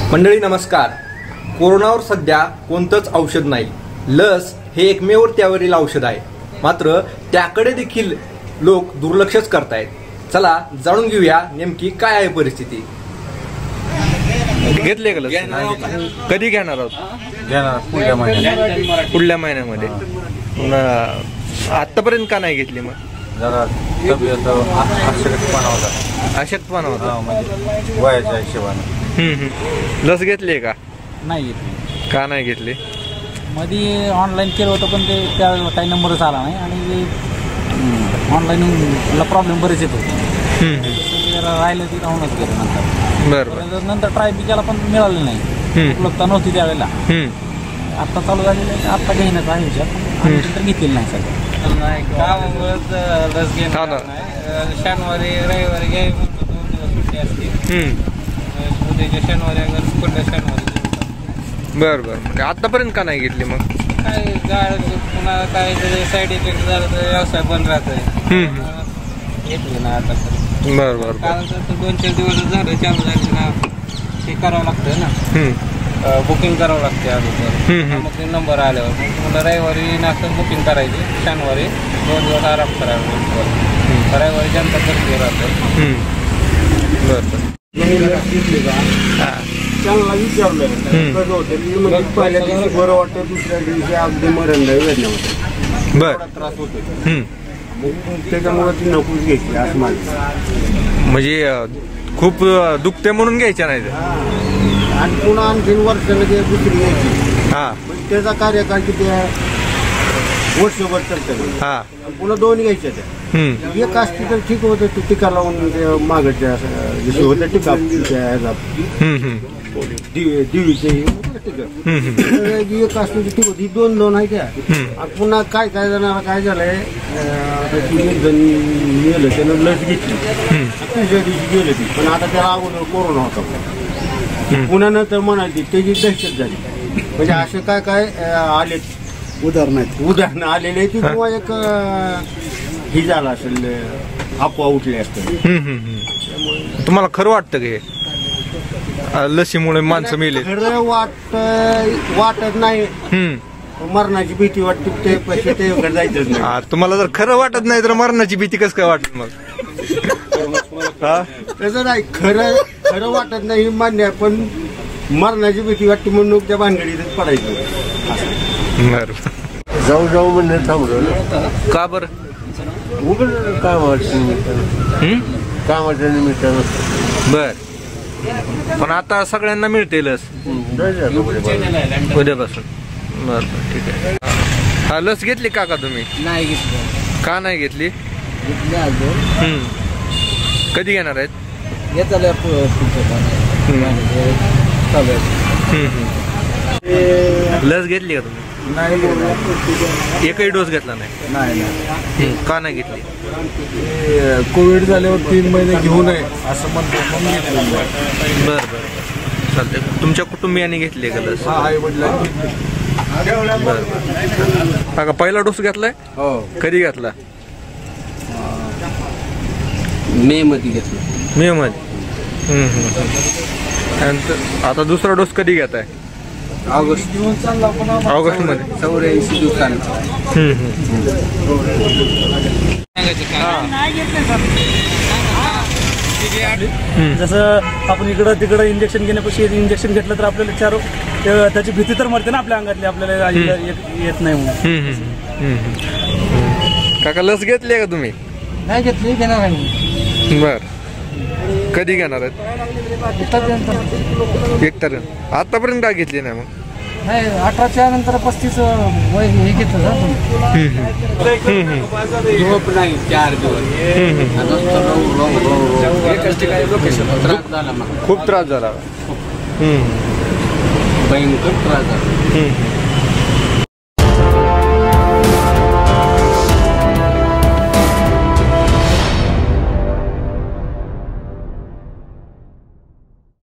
मंडळी नमस्कार. कोरोनावर सध्या कोणतंच औषध नाही. लस हे एकमेव त्यावरील औषध आहे. मात्र त्याकडे देखील लोक दुर्लक्षच करतायत. चला जाणून घेऊया नेमकी काय आहे परिस्थिती. घेतले का लस? कधी घेणार आहोत? पुढल्या महिन्यामध्ये. आतापर्यंत का नाही घेतली? मग जरा अशक्तपणा होता म्हणजे वयाच्या हिशोबाने. लस घेतली का? नाही घेतली. का नाही घेतली? मध्ये ऑनलाईन केलं होतं पण ते त्यावेळेला काही नंबरच आला नाही आणि ऑनलाईन प्रॉब्लेम बरेच येत होते. राहिलं ती राहूनच गेलं नंतर. बरं. नंतर ट्राय बी केला पण मिळालं नाही. उपलब्धता नव्हती त्यावेळेला. आत्ता चालू झालेलं आहे. आत्ता घेण्याचा आहे विचार. नंतर घेतलेलं नाही सगळं. नाही गावावर लस घेणार नाही. शनिवारी रविवारी घ्यावी म्हणतो 2 दिवस सुट्टी असते. उद्याच्या शनिवारी अगर पुढल्या शनिवारी. बरं बरं. म्हणजे आतापर्यंत का नाही घेतली? मग काय गाड पुन्हा काय साईड इफेक्ट झाला तर व्यवसाय बंद राहतोय. घेतली ना आता. बरं बरं. कारण तर 2-4 दिवस झालं चालू झाले ना. हे करावं लागतं ना. बुकिंग करावं लागते अगोदर. मग ते नंबर आल्यावर मग तुम्हाला रविवारी नाचं बुकिंग करायची. शनिवारी 2 दिवस आराम करायला. रविवारी जनता गर्दी राहतं. बरं बरं. चांगला विचारलं कसं होतं म्हणजे पहिल्या दिवशी बरं वाटतं, दुसऱ्या दिवशी अगदी मरण वेदना बरं त्रास होतो. त्याच्यामुळे ती नकोच घ्यायची असं माझं. म्हणजे खूप दुखते म्हणून घ्यायच्या नाही. आणि पुन्हा आणखीन वर्षाला ते दुसरी घ्यायची. हा त्याचा कार्यकाळ किती आहे? वर्षभर चालतं. हा पुन्हा 2 घ्यायच्या त्या. एक असती तर ठीक होतं. तू टीका लावून ते मागच्या जसं होतं टीका दिवीचे एक असते ठीक होती. 2 आहे त्या. पुन्हा काय जणाला काय झालंय, एक जण गेलं त्यानं लस घेतली. दुसऱ्या दिवशी गेलं ती. पण आता त्याला अगोदर कोरोना होता. पुन्हा नंतर म्हणाली त्याची दहशत झाली. म्हणजे असे काय काय आलेत उदाहरण आलेले की किंवा एक ही झाला असेल, अफवा उठले असते. तुम्हाला खरं वाटतं की लसीमुळे माणसं मेले? खरं वाटत नाही. मरणाची भीती वाटते. ते पैसे ते जायचंच नाही. तुम्हाला जर खरं वाटत नाही तर मरणाची भीती कसं काय वाटत? मग तसं नाही. खरं वाटत नाही मान्य आहे, पण मरणाची भीती वाटते म्हणून त्या भानगडीतच पडायचं. जाऊ म्हणणे थांबलो. का बरं? उघड कामाच्या निमित्तानं. बर. पण आता सगळ्यांना मिळते लस उद्यापासून. बर ठीक आहे. हा लस घेतली का तुम्ही? नाही घेतली. का नाही घेतली? कधी घेणार आहेत? लस घेतली का तुम्ही? नाही. एकही डोस घेतला नाही? का नाही घेतली? कोविड झाल्यावर 3 महिने घेऊ नये असं म्हणतो. बर बर चालते. तुमच्या कुटुंबियांनी घेतली का लस? आई वडिलांनी. बर. का पहिला डोस घेतलाय? हो. कधी घेतला? मे मध्ये घेतलं. मे मध्ये. आता दुसरा डोस कधी घेताय? ऑगस्ट मध्ये. 84 दिवसांचा. जसं आपण इकडं तिकडं इंजेक्शन घेण्यापेक्षा इंजेक्शन घेतलं तर आपल्याला त्याची भीती तर मरते ना आपल्या अंगातली. आपल्याला येत नाही म्हणून. काका लस घेतली का तुम्ही? नाही घेतली. घेणार आहे. बर. कधी घेणार आहेत? 1 तारीख. आतापर्यंत काय घेतली नाही? मग नाही 18च्या नंतर 35 वय हे घेतलं ना. झोप नाही 4 दिवस. खूप त्रास झाला. भयंकर त्रास झाला.